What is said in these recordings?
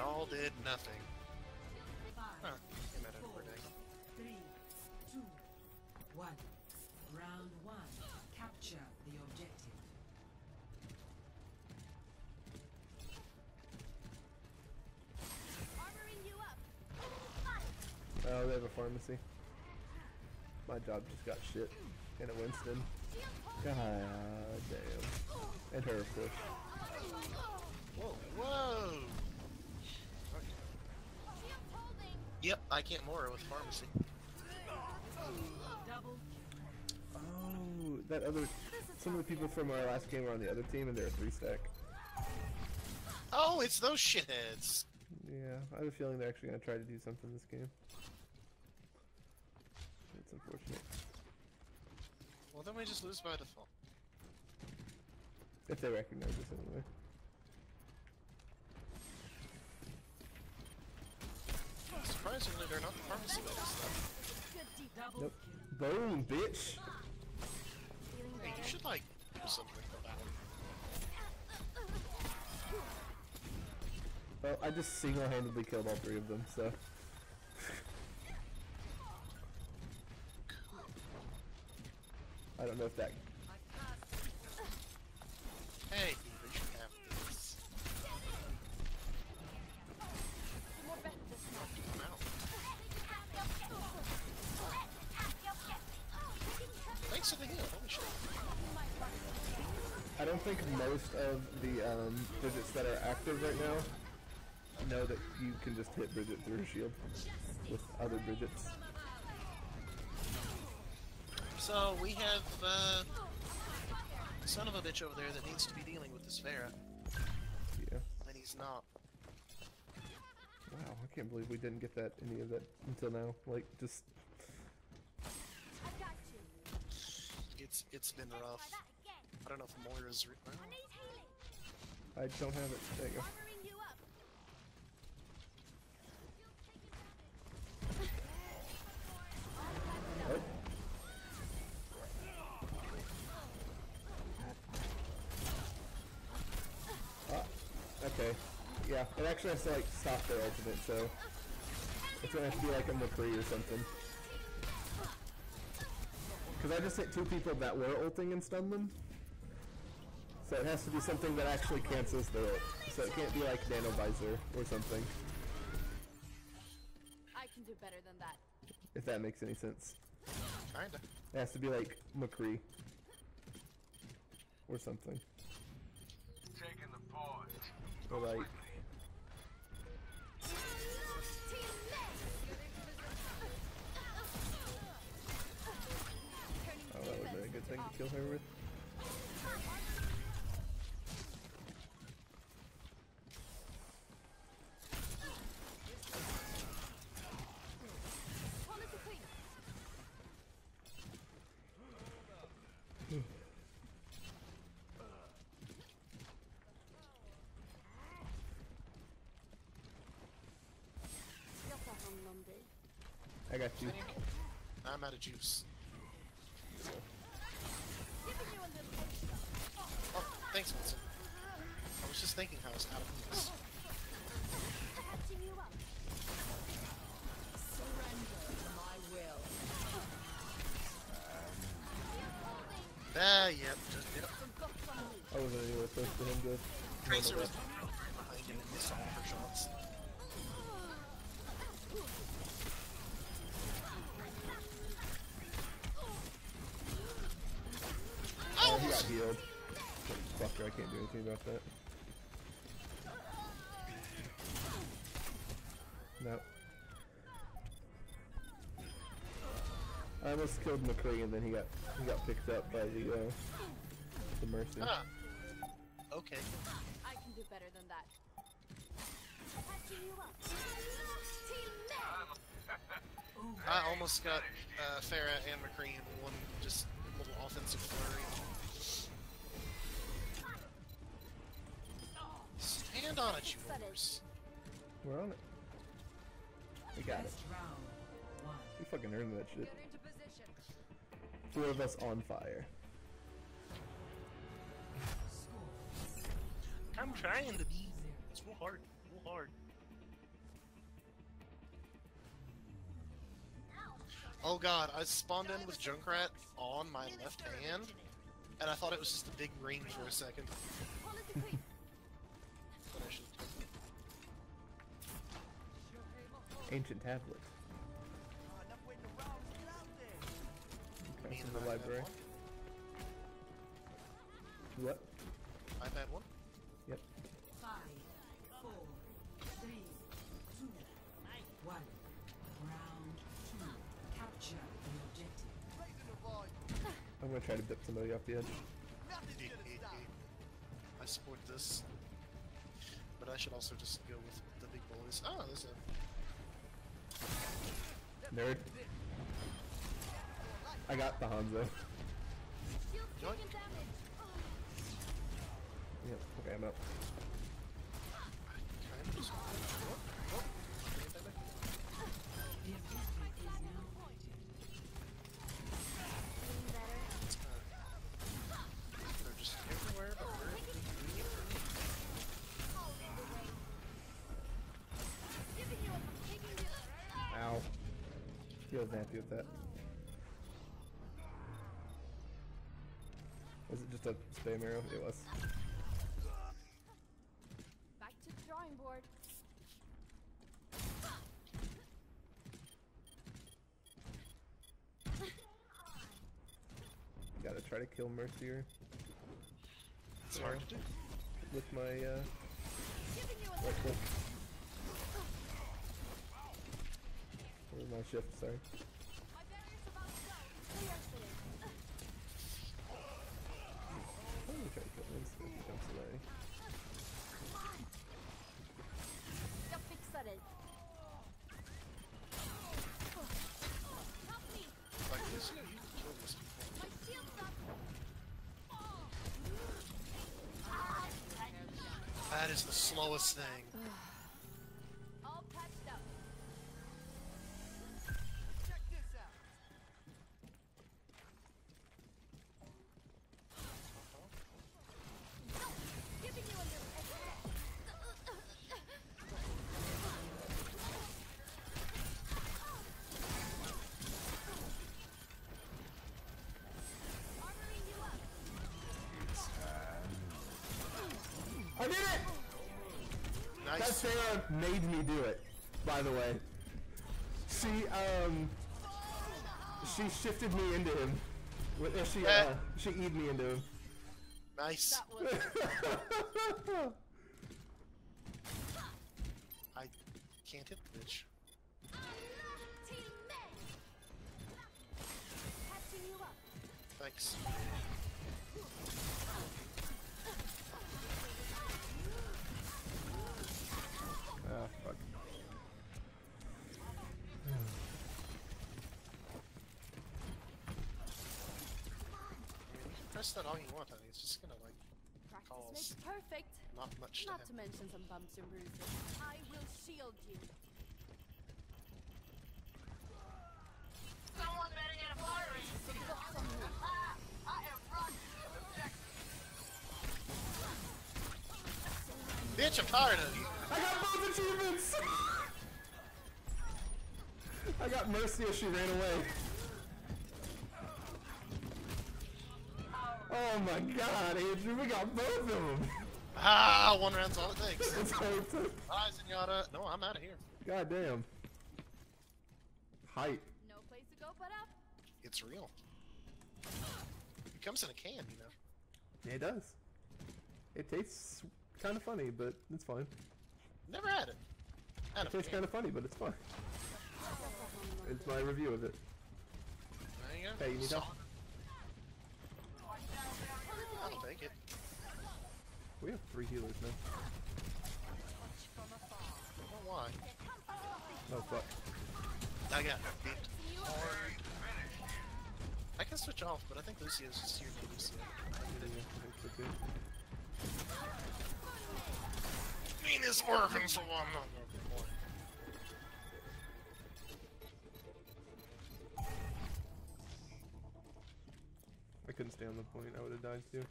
Y'all did nothing. Huh. You met it for a day. 3, 2, 1. Round 1. Capture the objective. Armoring you up. Oh, they have a pharmacy. My job just got shit. And a Winston. God damn. And her, of course. Whoa, whoa! Yep, I can't more with pharmacy. Double. Oh, that other... Some of the people from our last game were on the other team and they're a 3-stack. Oh, it's those shitheads! Yeah, I have a feeling they're actually going to try to do something this game. It's unfortunate. Well, then we just lose by default. If they recognize us anyway. Surprisingly, they're not the pharmacy medics, though. Good deep. Double Nope. kill. Boom, bitch! Feeling Hey, you better. should, like, do something about it. Well, I just single-handedly killed all 3 of them, so... I don't know if that... Hey, you should have this. More better this time. Come out. Thanks for the heal, holy shit. I don't think most of the Bridgets that are active right now know that you can just hit Bridget through her shield with other Bridgets. So, we have, a son of a bitch over there that needs to be dealing with this Pharah, Yeah. and he's not. Wow, I can't believe we didn't get that any of that until now. Like, just... I've got you. It's been rough. Try that again. I don't know if Moira's... I need healing. I don't have it. There you go. Armoring you up. What? Okay. Yeah, it actually has to like stop their ultimate, so it's gonna have to be like a McCree or something. Because I just hit 2 people that were ulting and stunned them. So it has to be something that actually cancels their ult. So it can't be like Nano Visor or something, I can do better than that. if that makes any sense. Kinda. It has to be like McCree. Or something. Taking the pause. Or like... Oh, that would have been a good thing to kill her with. Quality clean. Just a hum Monday. I got you. I'm out of juice. Giving you a little extra. Oh, thanks, Wilson. I was just thinking how I was out of juice. Catching you up. Surrender to my will. Yep, just did it. I wasn't anywhere close to him to... Tracer was behind him and missed all her shots. Oh, he got healed. Fucker, I can't do anything about that. No. I almost killed McCree and then he got picked up by the Mercy. Ah. Okay. I can do better than that. Catching you up. Team Meg. I almost got Pharah and McCree in one just little offensive flurry. Stand on it, you whores. We're on it. We got it. Best round 1. We fucking earned that shit. Get into position. 4 of us on fire. I'm trying to be. It's real hard. Real hard. Oh god, I spawned in with Junkrat on my left hand, and I thought it was just a big ring for a second. But I should have taken it. Ancient tablet. Okay, Me from and the iPad library. What? iPad 1? Yep. 5, 4, 3, 2, 1. Round 2. Capture the objective. I'm gonna try to dip somebody off the edge. I support this. But I should also just go with the big boys. Oh, there's a... Nerd. I got the Hanzo. Shield Join. taking damage. Yep. Okay, I'm up. Kind of just... Oh, bring it back. The objective is now voided. Feeling better. They're just everywhere, but we're convenient for me. I'll lead the way. Giving you a taking you. Ow. He wasn't happy with that. Was it just a spam arrow? It was. Back to the drawing board. Gotta try to kill Mercier It's hard to do. with my Giving you a right click. Where's my shift? Sorry. My barrier's about to go. Stay exited. I'm gonna try to kill Winston if he comes to me. Stop fixated. Help me. Like this, you can kill this before. My shield's up. That is the slowest thing. All patched up. Giving you a little extra. Armoring you up. I did it! That Nice. Sarah made me do it, by the way. She shifted me into him. She E'd me into him. Nice. That was I can't hit the bitch. teammate. Patching you up. Thanks. Ah, fuck. I mean, you can press that all you want, honey. It's just gonna, like, Practice Calls. makes perfect. not much to Not have. to mention some bumps and bruises. I will shield you. Someone better get a battery. I am rocking the objective. Bitch, I'm tired of you. I got both achievements! I got Mercy as she ran away. Oh my god, Andrew, we got both of them! Ah, one round's all it takes. That's all it took. Bye, Zenyatta. No, I'm out of here. God damn. Hype. No place to go but up. It's real. It comes in a can, you know. Yeah, it does. It tastes kind of funny, but it's fine. Never had it. Had It a tastes can. kind of funny, but it's fine. It's my review of it. There you go. Hey, you need help? Solid. I'll take it. We have 3 healers now. I don't know why. Oh fuck. I got beat hard. I can switch off, but I think Lucio's just here to Lucio. Mean is working for one. I couldn't stay on the point, I would have died too.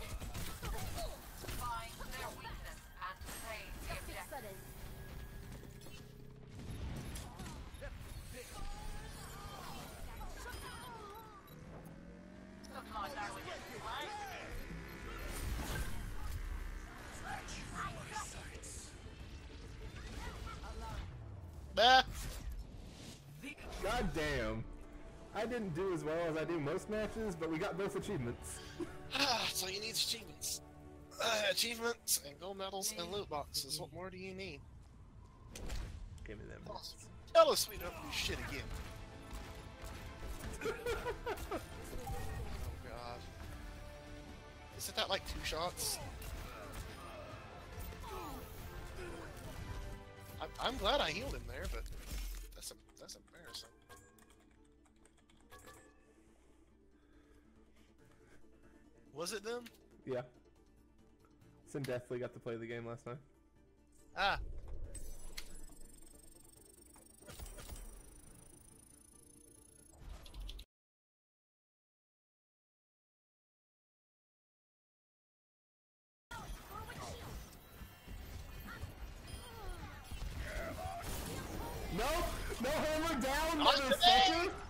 Find their weakness and save the objective. Fixated. Bah. God damn. I didn't do as well as I do most matches, but we got both achievements. That's all you need is achievements. Achievements and gold medals and loot boxes. What more do you need? Give me them. Tell us we don't do shit again. Oh god. Isn't that like 2 shots? I'm glad I healed him there, but that's embarrassing. Was it them? Yeah. Sin definitely got to play the game last time. Ah. No! No hammer down, Not motherfucker! today!